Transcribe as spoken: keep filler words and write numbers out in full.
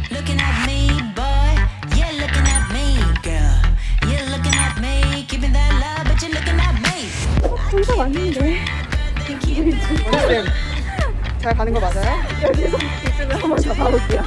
Looking at me, boy. Yeah, looking at me, girl. You're looking at me, keeping that love, but you're looking at me. 혼자 왔는데. 원쌤 잘 가는 거 맞아요? 여기서 이쪽을 한번 잡아볼게요.